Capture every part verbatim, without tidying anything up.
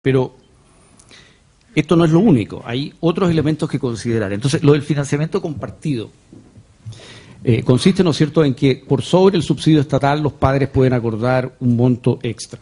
Pero esto no es lo único, hay otros elementos que considerar. Entonces, lo del financiamiento compartido eh, consiste, ¿no es cierto?, en que por sobre el subsidio estatal los padres pueden acordar un monto extra.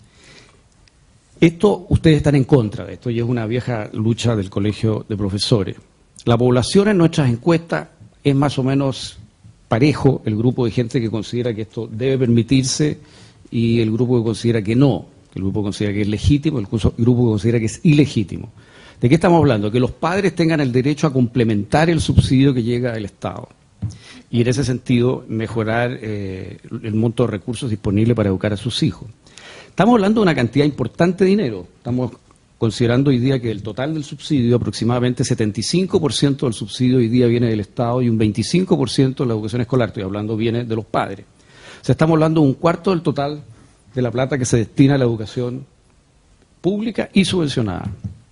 Esto, ustedes están en contra de esto, y es una vieja lucha del Colegio de Profesores. La población en nuestras encuestas es más o menos parejo, el grupo de gente que considera que esto debe permitirse y el grupo que considera que no, el grupo que considera que es legítimo, el grupo que considera que es ilegítimo. ¿De qué estamos hablando? Que los padres tengan el derecho a complementar el subsidio que llega del Estado y en ese sentido mejorar eh, el monto de recursos disponibles para educar a sus hijos. Estamos hablando de una cantidad importante de dinero. Estamos considerando hoy día que el total del subsidio, aproximadamente setenta y cinco por ciento del subsidio hoy día viene del Estado y un veinticinco por ciento de la educación escolar, estoy hablando, viene de los padres. O sea, estamos hablando de un cuarto del total de la plata que se destina a la educación pública y subvencionada.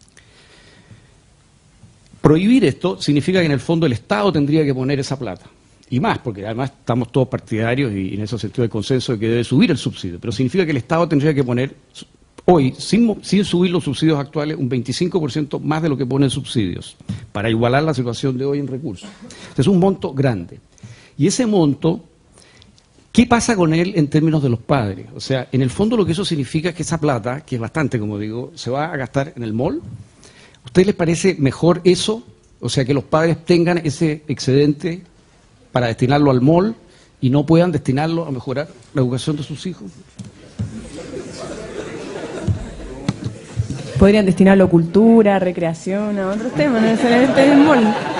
Prohibir esto significa que en el fondo el Estado tendría que poner esa plata. Y más, porque además estamos todos partidarios y en ese sentido hay consenso de que debe subir el subsidio. Pero significa que el Estado tendría que poner hoy, sin, sin subir los subsidios actuales, un veinticinco por ciento más de lo que ponen subsidios, para igualar la situación de hoy en recursos. Es un monto grande. Y ese monto, ¿qué pasa con él en términos de los padres? O sea, en el fondo lo que eso significa es que esa plata, que es bastante, como digo, se va a gastar en el mall. ¿A ustedes les parece mejor eso? O sea, que los padres tengan ese excedente para destinarlo al mall y no puedan destinarlo a mejorar la educación de sus hijos. Podrían destinarlo a cultura, recreación, a otros temas, no necesariamente en el mall.